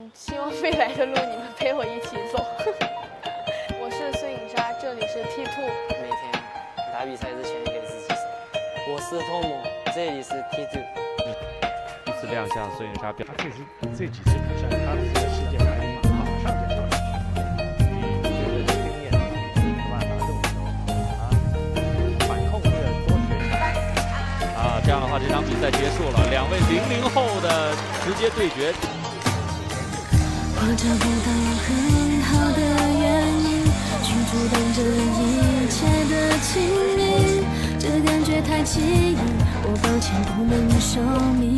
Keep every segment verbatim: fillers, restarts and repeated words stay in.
希望未来的路你们陪我一起走。我是孙颖莎，这里是 T two。 每天打比赛之前给自己说，我是 Tom， 这里是 T two。 第一次亮相，孙颖莎表， 这是这几次比赛，他的这个世界排名马上就上去了。你觉得经验没办法，这种时候啊，反控这个多学习。 啊，这样的话，这场比赛结束了，两位零零后的直接对决。 我找不到很好的原因去阻挡这一切的亲密，这感觉太奇异，我抱歉不能说明。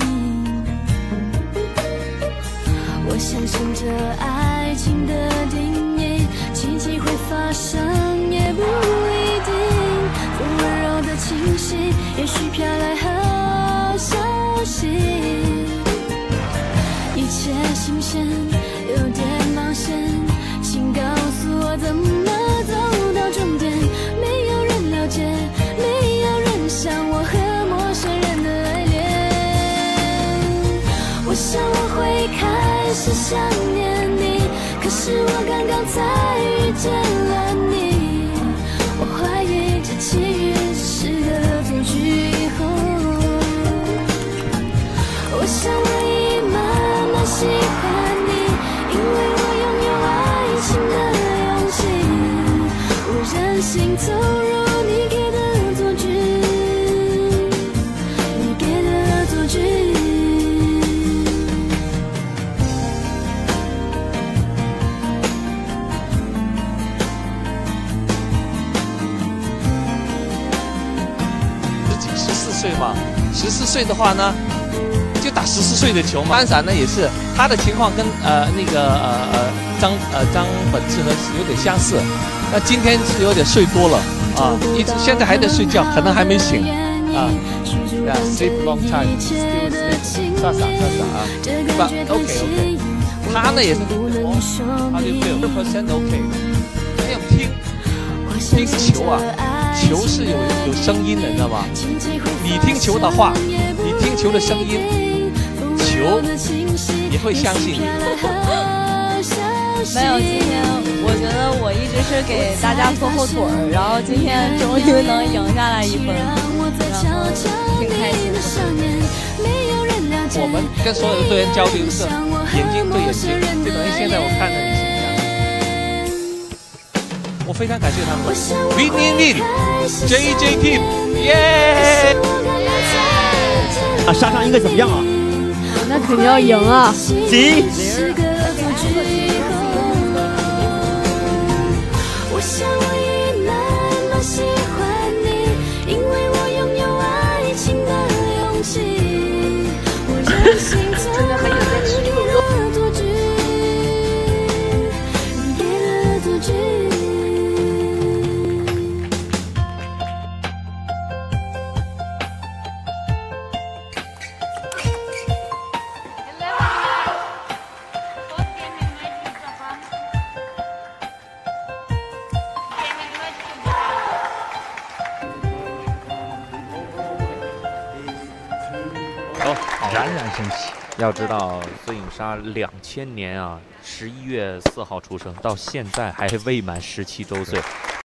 我相信这爱情的定义，奇迹会发生也不一定。不温柔的气息，也许飘来好消息，一切新鲜。 有点冒险，请告诉我怎么走到终点。没有人了解，没有人像我和陌生人的爱恋。我想我会开始想念你，可是我刚刚才遇见了你。我怀疑这奇遇只是个结局以后。我想我已慢慢喜欢你。 因为我拥有爱情的勇气，我任性走入你给的错觉，你给的错觉。 自己十四岁嘛，十四岁的话呢？ 就打十四岁的球嘛。当然呢，也是他的情况跟呃那个呃呃张呃张本智呢是有点相似。那今天是有点睡多了啊，一直现在还在睡觉，可能还没醒啊。对啊 ，sleep long time, still sleep， 傻傻傻傻啊。吧 ，OK OK， 他呢也是，他就对百分之百 OK。还有听听球啊，球是有有声音的，你知道吗？你听球的话，你听球的声音。 球也会相信你。 没有，今天我觉得我一直是给大家拖后腿儿，然后今天终于能赢下来一分，然后挺开心的。 我们跟所有的队员交流是眼睛对眼睛，就等于现在我看着你是这样。我非常感谢他们 ，Win Win Win，J J Team， 耶！ 啊，沙场应该怎么样啊？ 那肯定要赢啊！ 行。 我想我已慢慢喜欢你，因为我拥有爱情的勇气。我任性走入你的错觉，你给的错觉。 冉冉升起。 要知道，孙颖莎两千年啊，十一月四号出生，到现在还未满十七周岁。